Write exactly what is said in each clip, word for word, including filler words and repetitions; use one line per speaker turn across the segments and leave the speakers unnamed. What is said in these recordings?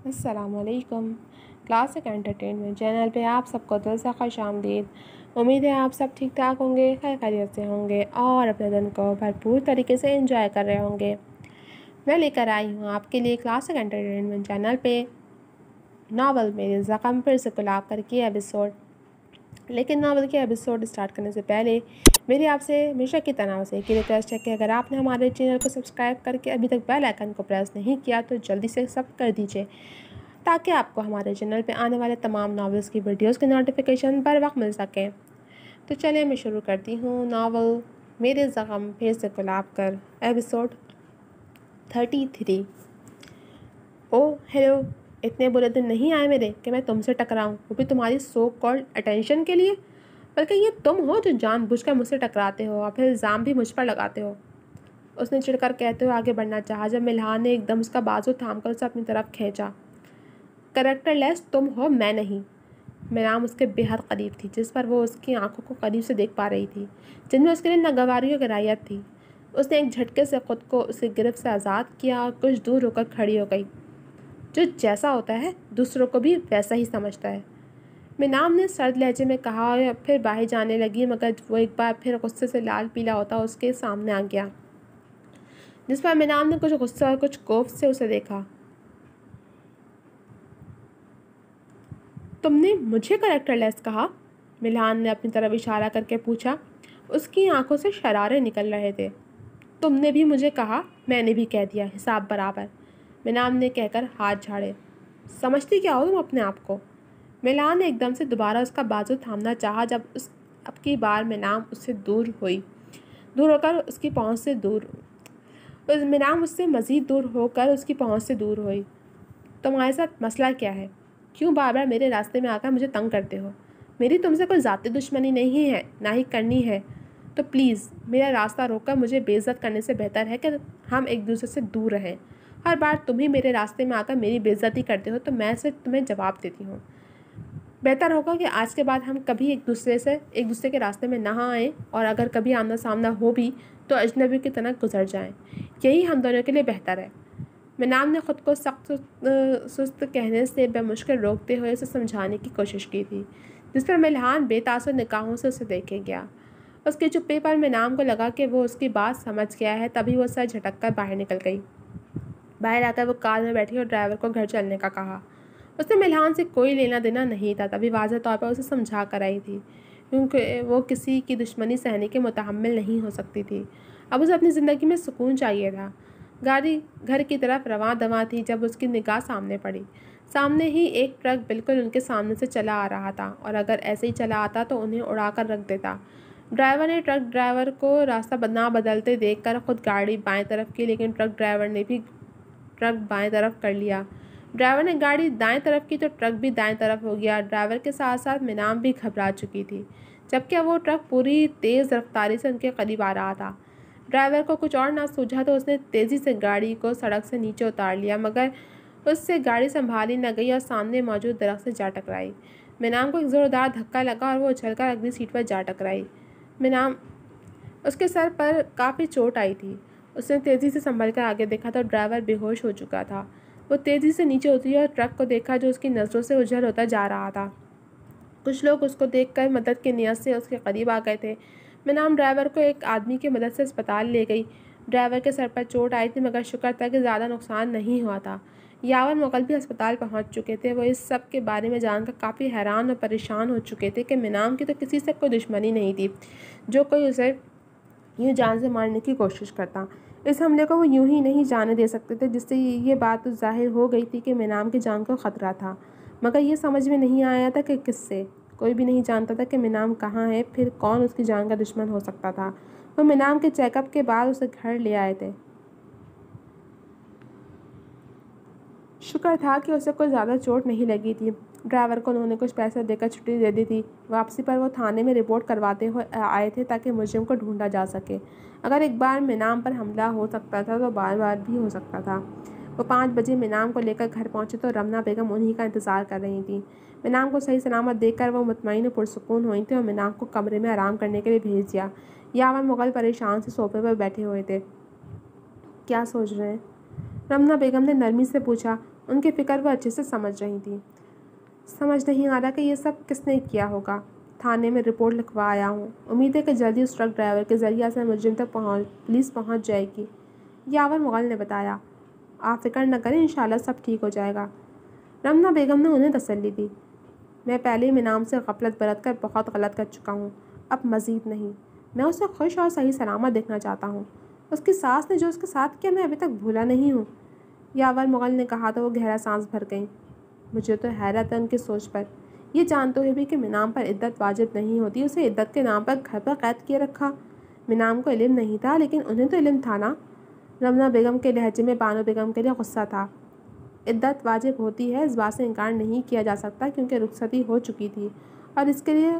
अस्सलामुअलैकुम। Classic entertainment channel पे आप सबको दिल से खुशामदीद। उम्मीद है आप सब ठीक ठाक होंगे, खैर खैरियत से होंगे और अपने दिन को भरपूर तरीके से एंजॉय कर रहे होंगे। मैं लेकर आई हूँ आपके लिए क्लासिक एंटरटेनमेंट चैनल पे नावल मेरे ज़ख्म फिर से गुलाब करके एपिसोड। लेकिन नावल के एपिसोड स्टार्ट करने से पहले मेरी आपसे हमेशा की तरह से एक रिक्वेस्ट है कि अगर आपने हमारे चैनल को सब्सक्राइब करके अभी तक बेल आइकन को प्रेस नहीं किया तो जल्दी से सब कर दीजिए, ताकि आपको हमारे चैनल पे आने वाले तमाम नावल्स की वीडियोस की नोटिफिकेशन बर वक्त मिल सके। तो चलिए मैं शुरू करती हूँ नावल मेरे ज़ख्म फिर से गुलाब कर episode thirty three. Oh hello, इतने बुरे दिन नहीं आए मेरे कि मैं तुमसे टकराऊँ, वो भी तुम्हारी सो कॉल्ड अटेंशन के लिए। बल्कि ये तुम हो जो जानबूझकर मुझसे टकराते हो और फिर इल्ज़ाम भी मुझ पर लगाते हो, उसने चिढ़कर कहते हुए आगे बढ़ना चाहा, जब मिल्हान ने एकदम उसका बाजू थामकर उसे अपनी तरफ खींचा। करेक्टरलेस तुम हो, मैं नहीं। मिराम उसके बेहद करीब थी, जिस पर वो उसकी आंखों को करीब से देख पा रही थी, जिनमें उसके लिए नागवारी और गिरायत थी। उसने एक झटके से खुद को उसकी गिरफ्त से आज़ाद किया और कुछ दूर होकर खड़ी हो गई। जो जैसा होता है दूसरों को भी वैसा ही समझता है, मिनाम ने सर्द लहजे में कहा और फिर बाहर जाने लगी, मगर वो एक बार फिर गुस्से से लाल पीला होता उसके सामने आ गया, जिस पर मिनाम ने कुछ गुस्से और कुछ कोफ से उसे देखा। तुमने मुझे करेक्टरलेस कहा? मिल्हान ने अपनी तरफ इशारा करके पूछा। उसकी आंखों से शरारे निकल रहे थे। तुमने भी मुझे कहा, मैंने भी कह दिया, हिसाब बराबर, मिनाम ने कहकर हाथ झाड़े। समझती क्या हो तुम अपने आप को? मिल्हान ने एकदम से दोबारा उसका बाजू थामना चाहा, जब उस अब की बार मिनाम उससे दूर हुई दूर होकर उसकी पहुंच से दूर उस मिनाम उससे मज़ीद दूर होकर उसकी पहुंच से दूर हुई। तुम्हारे साथ मसला क्या है? क्यों बार बार मेरे रास्ते में आकर मुझे तंग करते हो? मेरी तुमसे कोई ज़ाती दुश्मनी नहीं है, ना ही करनी है, तो प्लीज़ मेरा रास्ता रोककर मुझे बेइज्जत करने से बेहतर है कि हम एक दूसरे से दूर रहें। हर बार तुम ही मेरे रास्ते में आकर मेरी बेइज्जती करते हो, तो मैं सिर्फ तुम्हें जवाब देती हूँ। बेहतर होगा कि आज के बाद हम कभी एक दूसरे से एक दूसरे के रास्ते में ना आएँ, और अगर कभी आमना सामना हो भी तो अजनबी की तरह गुजर जाएं। यही हम दोनों के लिए बेहतर है। मिनाम ने खुद को सख्त सुस्त कहने से बेमुश्किल रोकते हुए उसे समझाने की कोशिश की थी, जिस पर मिल्हान बेतासुर निगाहों से उसे देखे गया। उसके चुप्पे पर मिनाम को लगा कि वो उसकी बात समझ गया है, तभी वो सर झटक कर बाहर निकल गई। बाहर आकर वो कार में बैठी और ड्राइवर को घर चलने का कहा। उसने मिल्हान से कोई लेना देना नहीं था, तभी वाज़ह तौर पर उसे समझा कर आई थी, क्योंकि वो किसी की दुश्मनी सहने के मुतहम्मिल नहीं हो सकती थी। अब उसे अपनी ज़िंदगी में सुकून चाहिए था। गाड़ी घर की तरफ रवां दवां थी जब उसकी निगाह सामने पड़ी। सामने ही एक ट्रक बिल्कुल उनके सामने से चला आ रहा था, और अगर ऐसे ही चला आता तो उन्हें उड़ा कर रख देता। ड्राइवर ने ट्रक ड्राइवर को रास्ता ना बदलते देखकर खुद गाड़ी बाएं तरफ की, लेकिन ट्रक ड्राइवर ने भी ट्रक बाएं तरफ कर लिया। ड्राइवर ने गाड़ी दाएं तरफ की तो ट्रक भी दाएं तरफ हो गया। ड्राइवर के साथ साथ मिनाम भी घबरा चुकी थी, जबकि वो ट्रक पूरी तेज़ रफ्तारी से उनके करीब आ रहा था। ड्राइवर को कुछ और ना सूझा तो उसने तेज़ी से गाड़ी को सड़क से नीचे उतार लिया, मगर उससे गाड़ी संभाली न गई और सामने मौजूद दरख्त से जा टकराई। मिनाम को एक ज़ोरदार धक्का लगा और वो उछलकर अगली सीट पर जा टकराई। मिनाम उसके सर पर काफ़ी चोट आई थी। उसने तेज़ी से संभल कर आगे देखा तो ड्राइवर बेहोश हो चुका था। वो तेज़ी से नीचे उतरी और ट्रक को देखा, जो उसकी नज़रों से उजल होता जा रहा था। कुछ लोग उसको देखकर मदद की नीयत से उसके करीब आ गए थे। मिनाम ड्राइवर को एक आदमी की मदद से अस्पताल ले गई। ड्राइवर के सर पर चोट आई थी, मगर शुक्र था कि ज़्यादा नुकसान नहीं हुआ था। यावर मुगल भी अस्पताल पहुंच चुके थे। वो इस सब के बारे में जानकर काफ़ी हैरान और परेशान हो चुके थे कि मिनाम की तो किसी से कोई दुश्मनी नहीं थी, जो कोई उसे यूँ जान से मारने की कोशिश करता। इस हमले को वो यूं ही नहीं जाने दे सकते थे, जिससे ये बात तो जाहिर हो गई थी कि मिनाम की जान को ख़तरा था। मगर ये समझ में नहीं आया था कि किससे। कोई भी नहीं जानता था कि मिनाम कहाँ है, फिर कौन उसकी जान का दुश्मन हो सकता था। वो मिनाम के चेकअप के बाद उसे घर ले आए थे। शुक्र था कि उसे कोई ज़्यादा चोट नहीं लगी थी। ड्राइवर को उन्होंने कुछ पैसे देकर छुट्टी दे दी थी। वापसी पर वो थाने में रिपोर्ट करवाते हुए आए थे, ताकि मुजरिम को ढूंढा जा सके। अगर एक बार मिनाम पर हमला हो सकता था तो बार बार भी हो सकता था। वो पाँच बजे मिनाम को लेकर घर पहुंचे तो रमना बेगम उन्हीं का इंतज़ार कर रही थी। मिनाम को सही सलामत देखकर वो मुतमईन और पुरसुकून हुई थी और मिनाम को कमरे में आराम करने के लिए भेज दिया। यावर मुगल परेशान से सोफे पर बैठे हुए थे। क्या सोच रहे हैं? रमना बेगम ने नरमी से पूछा। उनकी फ़िक्र वह अच्छे से समझ रही थी। समझ नहीं आ रहा कि ये सब किसने किया होगा। थाने में रिपोर्ट लिखवा आया हूँ। उम्मीद है कि जल्दी उस ट्रक ड्राइवर के ज़रिए से मुलजिम तक पहुँच पुलिस पहुँच जाएगी, यावर मुगल ने बताया। आप फिक्र न करें, इंशाल्लाह सब ठीक हो जाएगा। रमना बेगम ने उन्हें तसल्ली दी। मैं पहले ही मिनाम से गफलत बरत कर बहुत गलत कर चुका हूँ, अब मज़ीद नहीं। मैं उसे खुश और सही सलामत देखना चाहता हूँ। उसकी सास ने जो उसके साथ किया मैं अभी तक भूला नहीं हूँ, यावर मुगल ने कहा तो वो गहरा सांस भर गई। मुझे तो हैरत है उनकी सोच पर। ये जानते हुए भी कि मिनाम पर इद्दत वाजिब नहीं होती, उसे इद्दत के नाम पर घर पर कैद किए रखा। मिनाम को इल्म नहीं था, लेकिन उन्हें तो इल्म था ना। रमना बेगम के लहजे में बानो बेगम के लिए गुस्सा था। इद्दत वाजिब होती है, इस बात से इनकार नहीं किया जा सकता, क्योंकि रुखसती हो चुकी थी और इसके लिए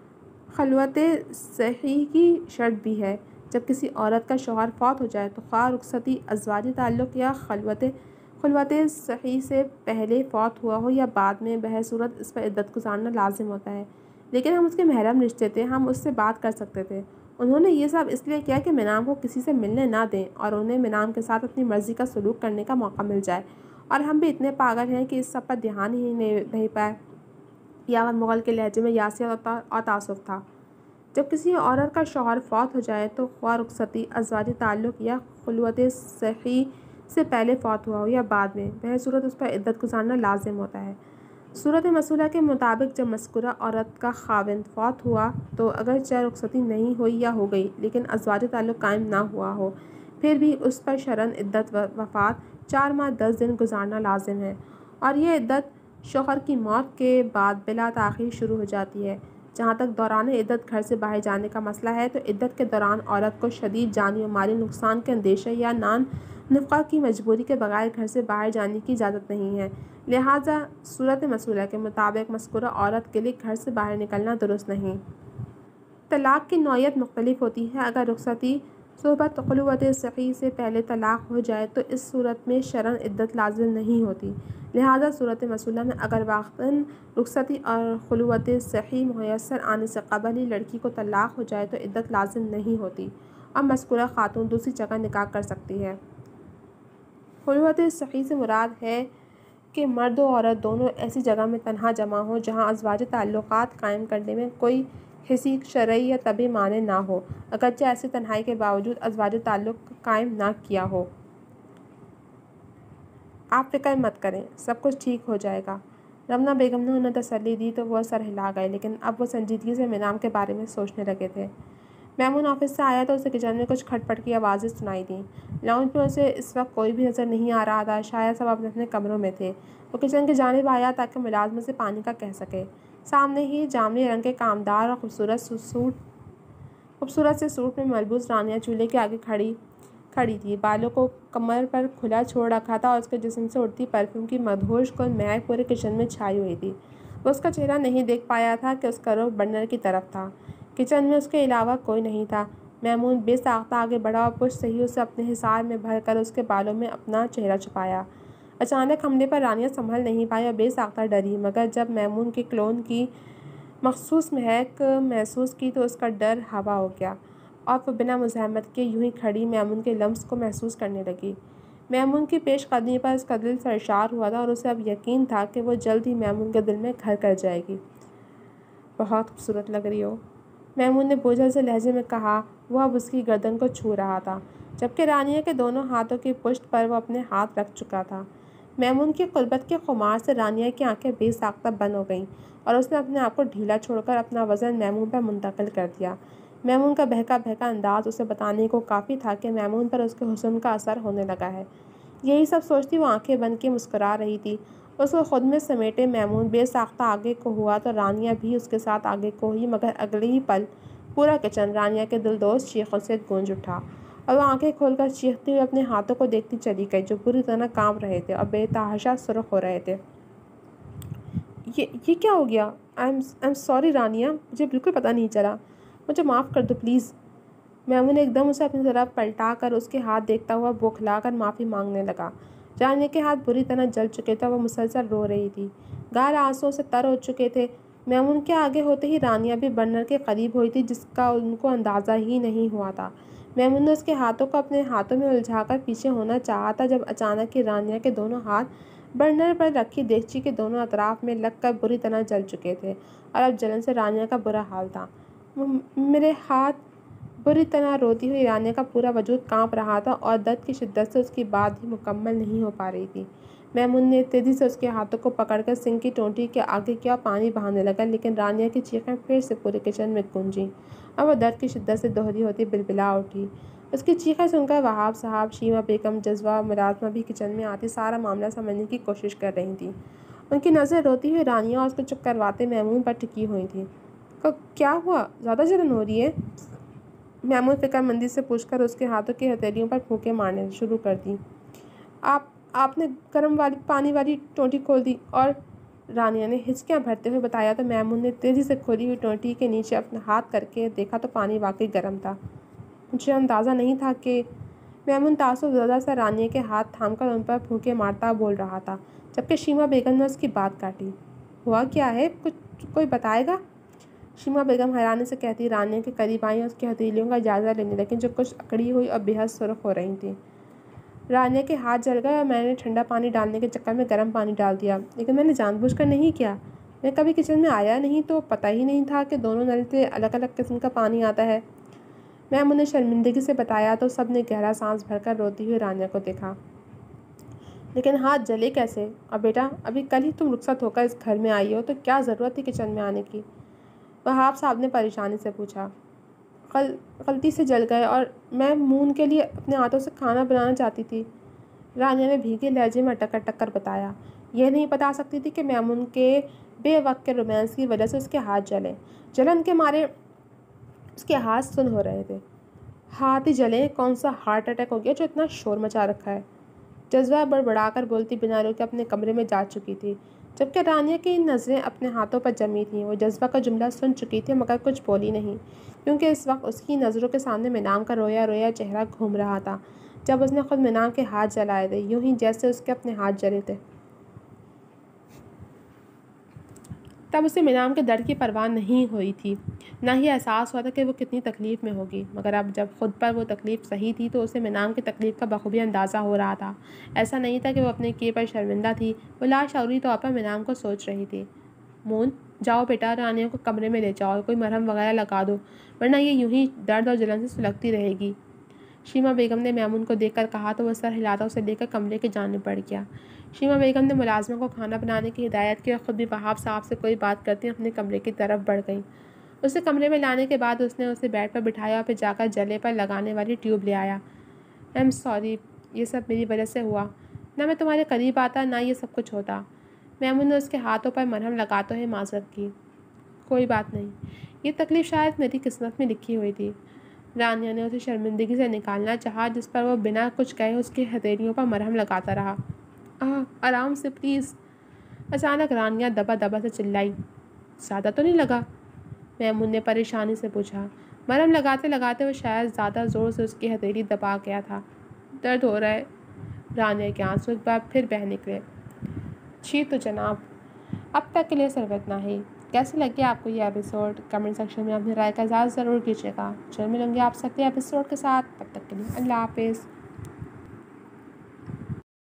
खलवत सही की शर्त भी है। जब किसी औरत का शौहर फौत हो जाए तो ख्वाह रुखसती अज़वाजी ताल्लुक़ या खलवत खलवत सही से पहले फ़ौत हुआ हो या बाद में, बहसूरत इस पर इद्दत गुजारना लाजिम होता है। लेकिन हम उसके महरम रिश्ते थे, हम उससे बात कर सकते थे। उन्होंने ये सब इसलिए किया कि मिनाम को किसी से मिलने ना दें और उन्हें मिनाम के साथ अपनी मर्ज़ी का सलूक करने का मौका मिल जाए, और हम भी इतने पागल हैं कि इस सब पर ध्यान ही नहीं नहीं पाए। यावर मुगल के लहजे में यासियत और तासुफ था। जब किसी औरत का शौहर फौत हो जाए तो ख्वाह रुखसती अज़वाजी ताल्लुक़ या खलवत सही से पहले फ़ौत हुआ हो या बाद में, बहसूरत उस पर इद्दत गुजारना लाजिम होता है। सूरत मसूला के मुताबिक जब मज़कूरा औरत का खाविंद फौत हुआ तो अगरचे रुखसती नहीं हुई या हो गई, लेकिन अज़वाजी ताल्लुक़ कायम ना हुआ हो, फिर भी उस पर शरन इद्दत वफ़ात चार माह दस दिन गुजारना लाजिम है, और यह इद्दत शौहर की मौत के बाद बिला ताख़ीर शुरू हो जाती है। जहाँ तक दौरान इद्दत घर से बाहर जाने का मसला है तो इद्दत के दौरान औरत को शदीद जानी और माली नुकसान के अंदेशे या नान नफ़क़ा की मजबूरी के बगैर घर से बाहर जाने की इजाज़त नहीं है। लिहाजा सूरत मसूला के मुताबिक मज़कूरा औरत के लिए घर से बाहर निकलना दुरुस्त नहीं। तलाक़ की नौइयत मुख्तलिफ होती है। अगर रुखसती सोहबत खलवत सही से पहले तलाक़ हो जाए तो इस सूरत में शरन इद्दत लाजिम नहीं होती। लिहाजा सूरत मसूला में अगर वाक़अन रुखसती और खलवत सही मुयस्सर आने से क़बल ही लड़की को तलाक़ हो जाए तो इद्दत लाजिम नहीं होती और मज़कूरा खातून दूसरी जगह निकाह कर सकती है। खलवत सही से मुराद है कि मर्द और औरत दोनों ऐसी जगह में तन्हा जमा हों जहाँ अज़वाजी ताल्लुक़ात कायम करने में कोई हिसी शरई या तबी माने ना हो, अगरचे ऐसी तन्हाई के बावजूद अज़वाजी ताल्लुक़ कायम ना किया हो। आप फ़िक्र मत करें, सब कुछ ठीक हो जाएगा। रमना बेगम ने उन्हें तसल्ली दी तो वह सर हिला गए, लेकिन अब वो संजीदगी से मिनाम के बारे में सोचने लगे थे। मैमून ऑफिस से आया तो उसे किचन में कुछ खटपट की आवाज़ें सुनाई दी। लाउंज में उसे इस वक्त कोई भी नज़र नहीं आ रहा था, शायद सब अपने अपने कमरों में थे। वो किचन की जानिब आया ताकि मुलाजमत से पानी का कह सके। सामने ही जामनी रंग के कामदार और खूबसूरत सूट खूबसूरत से सूट में मलबूस रानिया चूल्हे के आगे खड़ी खड़ी थी। बालों को कमर पर खुला छोड़ रखा था और उसके जिस्म से उड़ती परफ्यूम की मदहोश कुल महक पूरे किचन में छाई हुई थी। वो उसका चेहरा नहीं देख पाया था कि उसका रुख बर्नर की तरफ था। किचन में उसके अलावा कोई नहीं था। मैमून बेसाख्ता आगे बढ़ा और पुश सही उसे अपने हिसार में भर कर उसके बालों में अपना चेहरा छुपाया। अचानक हमले पर रानिया संभल नहीं पाई और बेसाख्ता डरी, मगर जब मैमून के क्लोन की मखसूस महक महसूस की तो उसका डर हवा हो गया और वो बिना मुज़ाहमत के यूं ही खड़ी मैमून के लम्स को महसूस करने लगी। मैमून की पेश कदमी पर उसका दिल सरशार हुआ था और उसे अब यकीन था कि वो जल्द ही मैमून के दिल में घर कर जाएगी। बहुत खूबसूरत लग रही हो, मैमून ने बोझल से लहजे में कहा। वह अब उसकी गर्दन को छू रहा था, जबकि रानिया के दोनों हाथों की पुष्ट पर वह अपने हाथ रख चुका था। मैमून की कुर्बत के खुमार से रानिया की आंखें बेसाख्ता बंद हो गईं और उसने अपने आप को ढीला छोड़कर अपना वज़न मैमून पर मुंतकिल कर दिया। मैमून का बहका बहका अंदाज उसे बताने को काफ़ी था कि मैमून पर उसके हुस्न का असर होने लगा है। यही सब सोचती वो आंखें बंद के मुस्कुरा रही थी। उसको खुद में समेटे मैमून बेसाख्ता आगे को हुआ तो रानिया भी उसके साथ आगे को हुई, मगर अगले ही पल पूरा किचन रानिया के दिलदोज़ चीखों से गूंज उठा और वह आंखें खोलकर चीखती हुई अपने हाथों को देखती चली गई, जो बुरी तरह कांप रहे थे और बेतहाशा सुर्ख हो रहे थे। ये ये क्या हो गया? I am I am sorry Rania, मुझे बिल्कुल पता नहीं चला, मुझे माफ़ कर दो प्लीज़। मैमून एकदम उसे अपनी तरफ पलटा कर उसके हाथ देखता हुआ बौखला कर माफ़ी मांगने लगा। रानिया के हाथ बुरी तरह जल चुके थे, वह मुसलसल रो रही थी, गाल आंसुओं से तर हो चुके थे। मैमून के आगे होते ही रानिया भी बर्नर के करीब हुई थी, जिसका उनको अंदाज़ा ही नहीं हुआ था। मैमून ने उसके हाथों को अपने हाथों में उलझाकर पीछे होना चाहा था, जब अचानक ही रानिया के दोनों हाथ बर्नर पर रखी देगची के दोनों अतराफ में लगकर बुरी तरह जल चुके थे और अब जलन से रानिया का बुरा हाल था। मेरे हाथ बुरी तरह रोती हुई रानिया का पूरा वजूद कांप रहा था और दर्द की शिद्दत से उसकी बात भी मुकम्मल नहीं हो पा रही थी। मैमून ने तेजी से उसके हाथों को पकड़कर सिंक की टोंटी के आगे किया, पानी बहाने लगा, लेकिन रानिया की चीखें फिर से पूरे किचन में गूंजी और वह दर्द की शिद्दत से दोहरी होती बिलबिला उठी। उसकी चीखें सुनकर वहाब साहब, शीमा बेगम, जज्बा, मुलाजमा भी किचन में आती सारा मामला समझने की कोशिश कर रही थी। उनकी नज़र रोती हुई रानिया और उसको चुप करवाते मैमून पर टिकी हुई थी। क्या हुआ, ज़्यादा जलन हो रही है? मैमून फिक्रमंदी से पूछकर उसके हाथों की हथेलियों पर फूंके मारने शुरू कर दी। आप आपने गर्म वाली पानी वाली टोंटी खोल दी, और रानिया ने हिचकियाँ भरते हुए बताया। तो मैमून ने तेज़ी से खोली हुई टोंटी के नीचे अपना हाथ करके देखा तो पानी वाकई गर्म था। मुझे अंदाज़ा नहीं था कि मैमून तासुब ज़्यादा से रानिया के हाथ थामकर उन पर फूंके मारता बोल रहा था, जबकि शीमा बेगम ने उसकी बात काटी। हुआ क्या है, कुछ कोई बताएगा? शीमा बेगम हैरानी से कहती रानिया के करीब आई और उसकी हथेलियों का जायज़ा लेने लगी, जो कुछ अकड़ी हुई और बेहद सुर्ख हो रही थी। रानिया के हाथ जल गए और मैंने ठंडा पानी डालने के चक्कर में गर्म पानी डाल दिया, लेकिन मैंने जानबूझकर नहीं किया। मैं कभी किचन में आया नहीं तो पता ही नहीं था कि दोनों नल से अलग अलग किस्म का पानी आता है। मैं उन्हें शर्मिंदगी से बताया तो सब ने गहरा सांस भरकर रोती हुई रानिया को देखा। लेकिन हाथ जले कैसे? अब बेटा, अभी कल ही तुम रुखसत होकर इस घर में आई हो, तो क्या ज़रूरत थी किचन में आने की? वहाब साहब ने परेशानी से पूछा। कल गलती से जल गए और मैं मून के लिए अपने हाथों से खाना बनाना चाहती थी, रानिया ने भीगे लहजे में अटक अटक कर बताया। यह नहीं बता सकती थी कि मैमून के बेवक्त के रोमांस की वजह से उसके हाथ जले। जलन के मारे उसके हाथ सुन हो रहे थे। हाथ ही जले? कौन सा हार्ट अटैक हो गया जो इतना शोर मचा रखा है? जज्बा बड़बड़ाकर बोलती बिना रोके अपने कमरे में जा चुकी थी, जबकि रानिया की नज़रें अपने हाथों पर जमी थीं। वो जज्बा का जुमला सुन चुकी थी मगर कुछ बोली नहीं, क्योंकि इस वक्त उसकी नज़रों के सामने मिनाम का रोया रोया चेहरा घूम रहा था, जब उसने खुद मिनाम के हाथ जलाए थे, यूं ही जैसे उसके अपने हाथ जले थे। तब उसे मिनाम के दर्द की परवाह नहीं हुई थी, ना ही एहसास हुआ था कि वो कितनी तकलीफ़ में होगी। मगर अब जब खुद पर वो तकलीफ़ सही थी तो उसे मिनाम की तकलीफ़ का बखूबी अंदाज़ा हो रहा था। ऐसा नहीं था कि वो अपने किए पर शर्मिंदा थी, वो लाशऊरी तौर पर मिनाम को सोच रही थी। मून, जाओ बेटा, रानिया को कमरे में ले जाओ, कोई मरहम वगैरह लगा दो, वरना ये यूं ही दर्द और जलन से सुलगती रहेगी। शीमा बेगम ने मैमून को देखकर कहा तो वह सर हिलाता उसे लेकर कमरे की जानिब बढ़ गया। शीमा बेगम ने मुलाजमा को खाना बनाने की हिदायत की और ख़ुद भी वहाब साहब से कोई बात करती अपने कमरे की तरफ बढ़ गई। उसे कमरे में लाने के बाद उसने उसे बेड पर बिठाया और फिर जाकर जले पर लगाने वाली ट्यूब ले आया। आई एम सॉरी, ये सब मेरी वजह से हुआ। ना मैं तुम्हारे करीब आता, ना ये सब कुछ होता। मैमून ने उसके हाथों पर मरहम लगाते हुए माजरत की। कोई बात नहीं, ये तकलीफ़ शायद मेरी किस्मत में लिखी हुई थी। रानिया ने उसे शर्मिंदगी से निकालना चाहा, जिस पर वह बिना कुछ कहे उसकी हथेलियों पर मरहम लगाता रहा। आह, आराम से प्लीज़। अचानक रानिया दबा दबा से चिल्लाई। ज़्यादा तो नहीं लगा? मैमून ने परेशानी से पूछा। मरहम लगाते लगाते वो शायद ज़्यादा ज़ोर से उसकी हथेली दबा गया था। दर्द हो रहा है। रानिया के आंसू एक बार फिर बह निकले। जी तो जनाब, अब तक के लिए सिर्फ इतना ही। कैसे लगे आपको ये एपिसोड? कमेंट सेक्शन में अपनी राय का इज़हार ज़रूर कीजिएगा। चल मिलूंगी आप सकते एपिसोड के साथ, तब तक के लिए अल्लाह हाफिज़।